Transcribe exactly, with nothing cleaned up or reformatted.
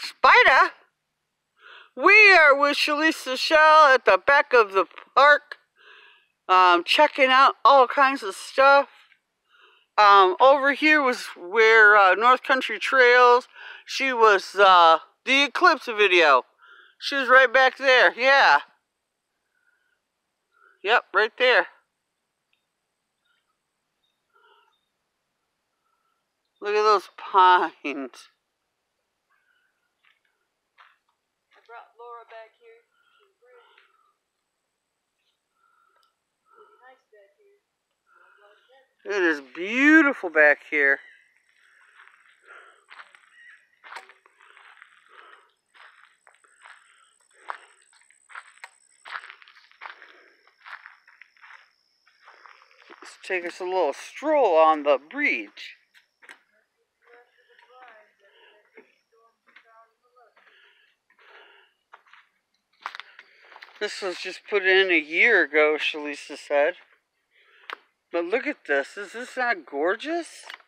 Spider? We are with Shlisa Michels at the back of the park, um, checking out all kinds of stuff. Um, over here was where uh, North Country Trails. She was uh, the eclipse video. She was right back there. Yeah. Yep, right there. Look at those pines. I brought Laura back here. She's pretty. Pretty nice back here. It is beautiful back here. Let's take us a little stroll on the bridge. This was just put in a year ago, Shlisa said. But look at this. Is this not gorgeous?